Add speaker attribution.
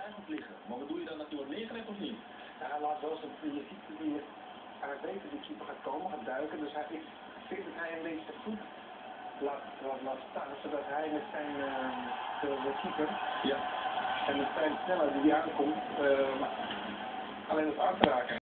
Speaker 1: blijven vliegen. Maar wat doe je dan natuurlijk neergelegd of niet?
Speaker 2: Ja, laat wel eens je ziet dat hij weet dat die keeper gaat komen, gaat duiken. Dus ik vind dat hij een beetje goed laat staan, zodat hij met zijn de keeper
Speaker 1: Ja.
Speaker 2: en met zijn snelheid die aankomt, alleen het af te raken.